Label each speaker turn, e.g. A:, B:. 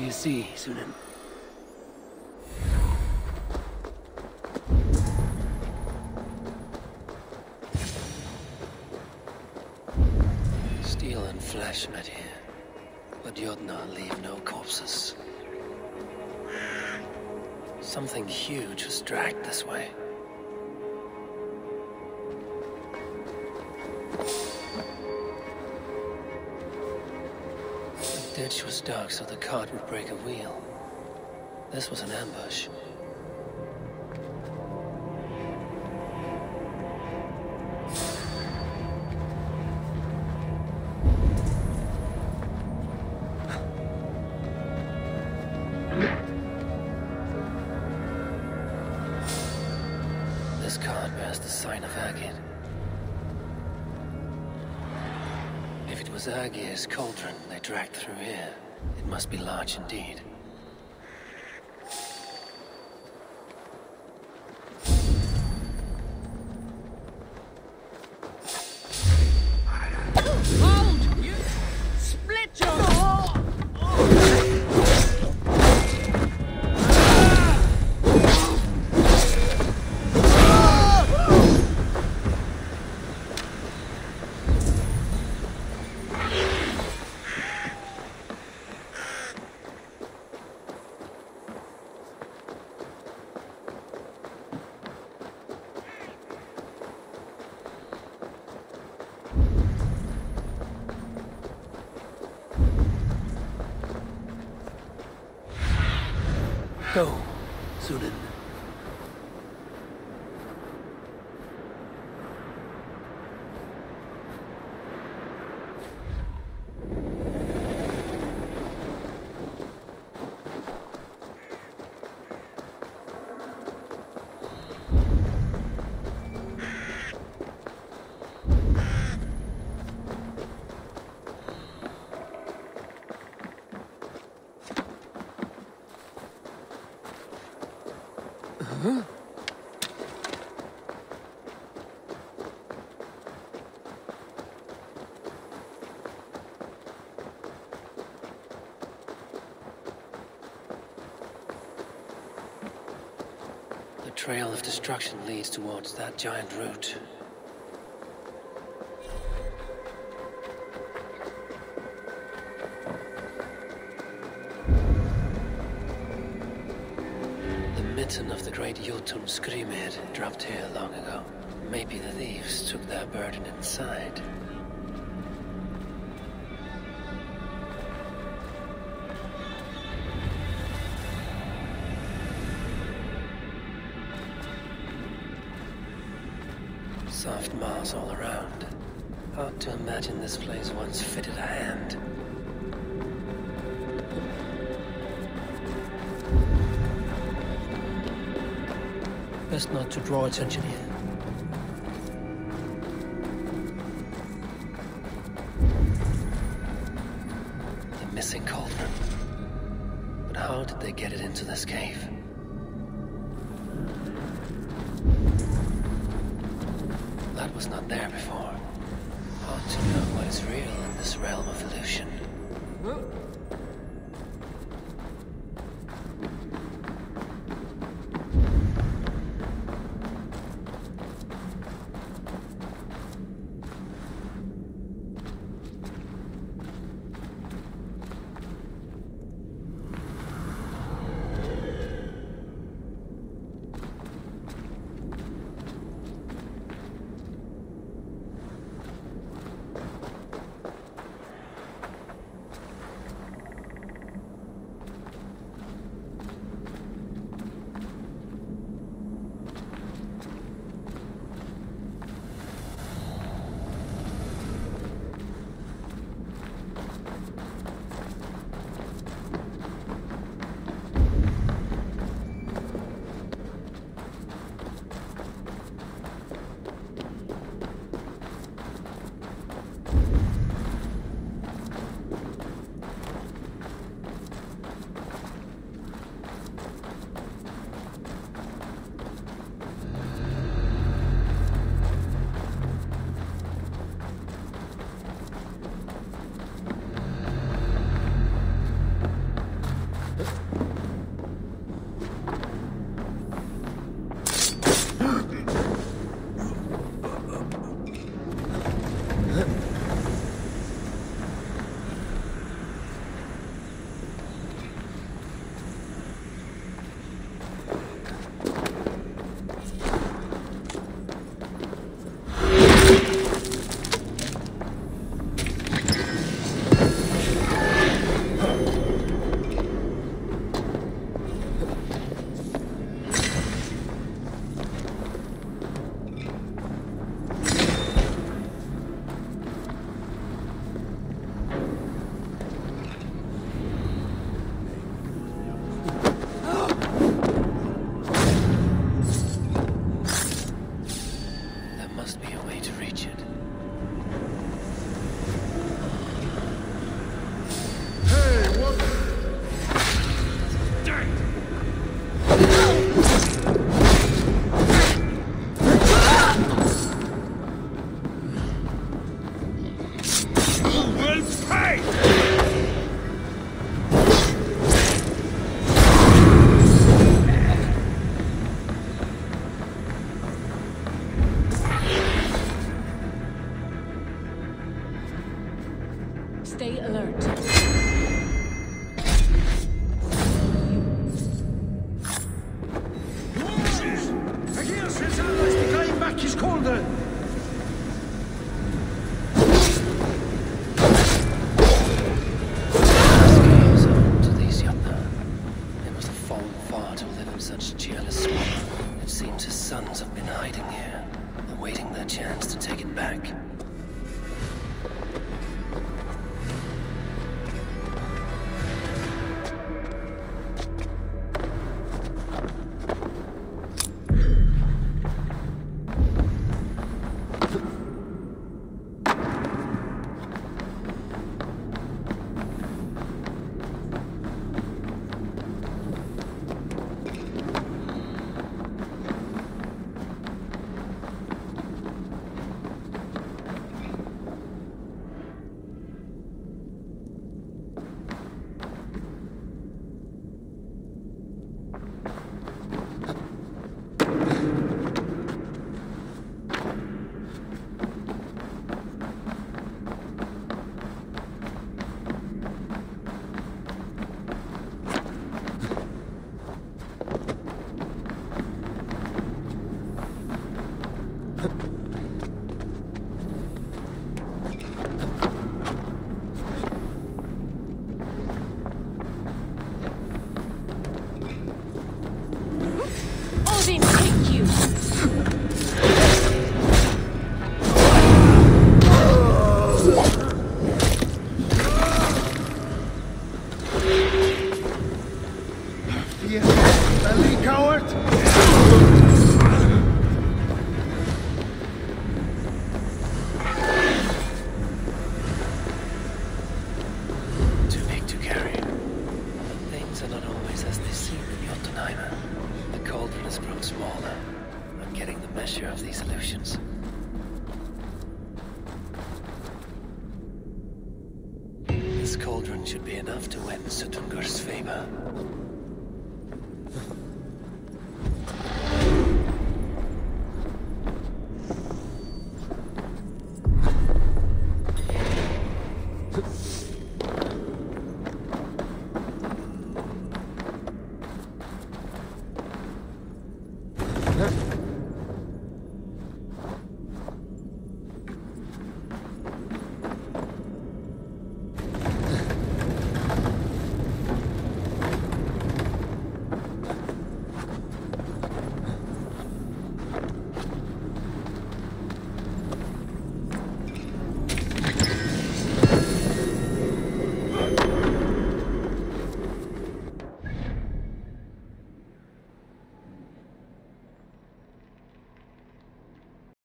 A: you see, Sunan? Steel and flesh met here, but Yodna leave no corpses. Something huge was dragged this way. The ditch was dark so the cart would break a wheel. This was an ambush. This card bears the sign of Agit. If it was Agir's cauldron they dragged through here, it must be large indeed.
B: Hold! You split your...
A: Go, Sunan. The trail of destruction leads towards that giant root. The mitten of the great Jotun Skrimir dropped here long ago. Maybe the thieves took their burden inside. Soft moss all around. Hard to imagine this place once fitted a hand. Best not to draw attention here. The missing cauldron. But how did they get it into this cave? That was not there before. Hard to know what is real in this realm of illusion. must be a way to reach it.
C: Hey, what?
B: Stay alert.
A: Such jealous swamp. It seems his sons have been hiding here, awaiting their chance to take it back.
B: Odin, take you!
C: Belly coward!
A: Too big to carry. Things are not always as they seem in Jotunheimer. The cauldron has grown smaller. I'm getting the measure of these illusions. This cauldron should be enough to win Suttungur's favor.